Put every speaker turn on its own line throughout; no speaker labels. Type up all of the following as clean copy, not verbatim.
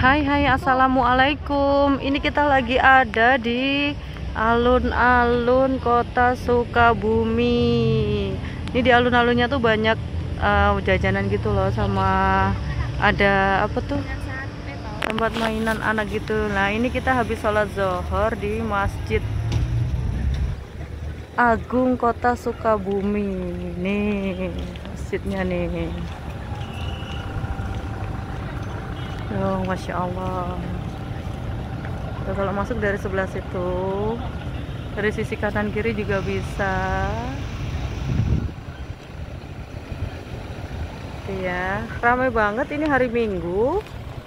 Hai, assalamualaikum. Ini kita lagi ada di alun-alun Kota Sukabumi. Ini di alun-alunnya tuh banyak jajanan gitu loh, sama ada apa tuh, tempat mainan anak gitu. Nah, ini kita habis sholat zuhur di Masjid Agung Kota Sukabumi. Nih masjidnya nih. Oh, Masya Allah. Tuh, kalau masuk dari sebelah situ, dari sisi kanan kiri juga bisa. Iya, ramai banget ini hari Minggu.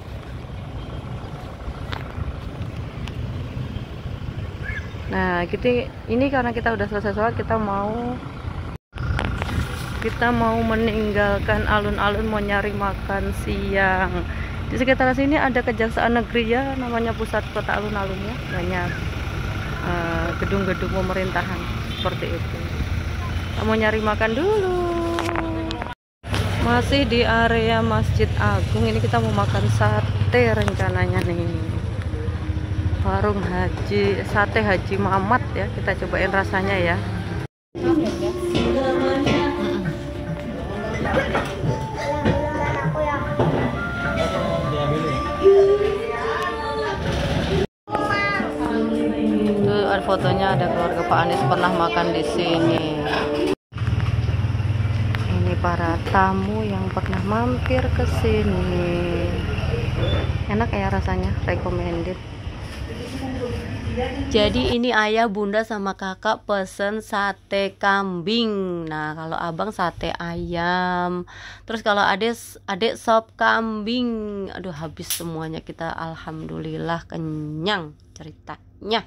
Nah, ini karena kita udah selesai sholat, kita mau meninggalkan alun-alun, mau nyari makan siang. Di sekitar sini ada Kejaksaan Negeri ya, namanya pusat kota alun-alunnya, banyak gedung-gedung pemerintahan seperti itu. Kita mau nyari makan dulu. Masih di area Masjid Agung, ini kita mau makan sate rencananya nih. Warung sate Haji Mamat ya, kita cobain rasanya ya. Ada fotonya, ada keluarga Pak Anies pernah makan di sini. Ini para tamu yang pernah mampir ke sini. Enak ya rasanya, recommended. Jadi ini ayah, bunda sama kakak pesen sate kambing. Nah, kalau abang sate ayam. Terus kalau adik sop kambing. Aduh, habis semuanya kita, alhamdulillah kenyang ceritanya.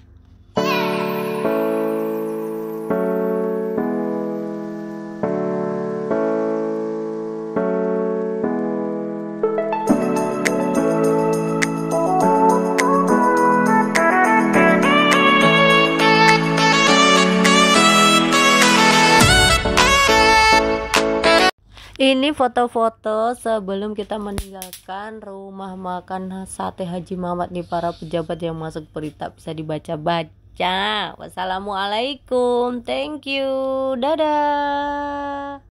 Ini foto-foto sebelum kita meninggalkan rumah makan sate Haji Mamat nih, para pejabat yang masuk berita bisa dibaca-baca. Wassalamualaikum, thank you, dadah.